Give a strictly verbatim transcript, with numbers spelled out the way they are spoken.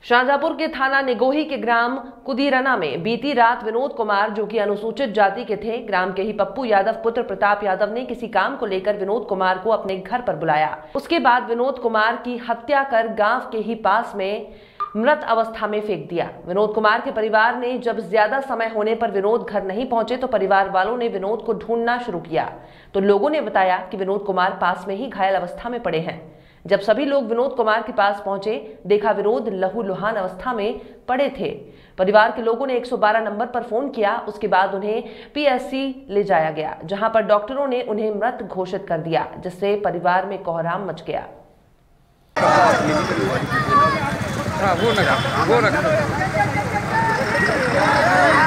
शाहजहांपुर के थाना निगोही के ग्राम कुदीरना में बीती रात विनोद कुमार, जो कि अनुसूचित जाति के थे, ग्राम के ही पप्पू यादव पुत्र प्रताप यादव ने किसी काम को लेकर विनोद कुमार को अपने घर पर बुलाया। उसके बाद विनोद कुमार की हत्या कर गांव के ही पास में मृत अवस्था में फेंक दिया। विनोद कुमार के परिवार ने जब ज्यादा समय होने पर विनोद घर नहीं पहुंचे तो परिवार वालों ने विनोद को ढूंढना शुरू किया तो लोगों ने बताया कि विनोद कुमार पास में ही घायल अवस्था में पड़े हैं। जब सभी लोग विनोद कुमार के पास पहुंचे, देखा विनोद लहूलुहान अवस्था में पड़े थे। परिवार के लोगों ने एक सौ बारह नंबर पर फोन किया। उसके बाद उन्हें पीएससी ले जाया गया, जहां पर डॉक्टरों ने उन्हें मृत घोषित कर दिया, जिससे परिवार में कोहराम मच गया। हाँ, वो लगा, वो रखा।